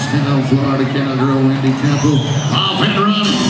10-0 Florida Cowgirl Wendy Temple. Off and running.